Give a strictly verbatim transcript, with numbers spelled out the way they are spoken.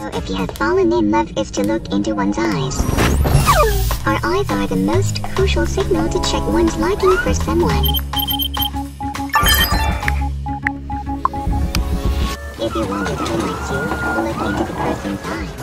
So if you have fallen in love is to look into one's eyes. Our eyes are the most crucial signal to check one's liking for someone. If you want to see like you, look into the person's eyes.